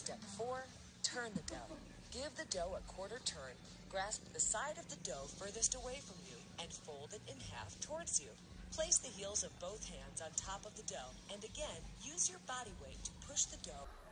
Step 4. Turn the dough. Give the dough a quarter turn, grasp the side of the dough furthest away from you, and fold it in half towards you. Place the heels of both hands on top of the dough, and again, use your body weight to push the dough